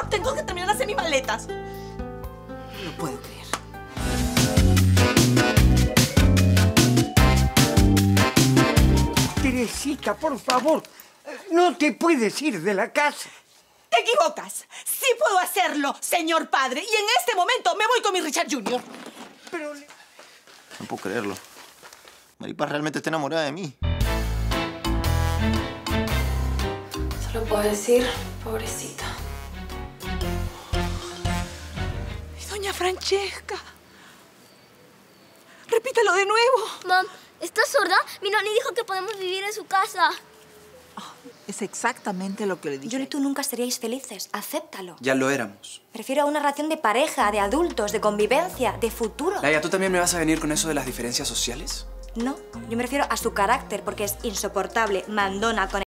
Tengo que terminar de hacer mis maletas. No lo puedo creer. Teresita, por favor, no te puedes ir de la casa. ¡Te equivocas! Sí puedo hacerlo, señor padre. Y en este momento me voy con mi Richard Jr. Pero... No puedo creerlo. Maripaz realmente está enamorada de mí. Solo puedo decir, pobrecita. Doña Francesca. Repítelo de nuevo. Mam, ¿estás sorda? Mi noni dijo que podemos vivir en su casa. Es exactamente lo que le dije. Yo y tú nunca seríais felices. Acéptalo. Ya lo éramos. Prefiero a una relación de pareja, de adultos, de convivencia, de futuro. Laia, ¿tú también me vas a venir con eso de las diferencias sociales? No, yo me refiero a su carácter, porque es insoportable, mandona, con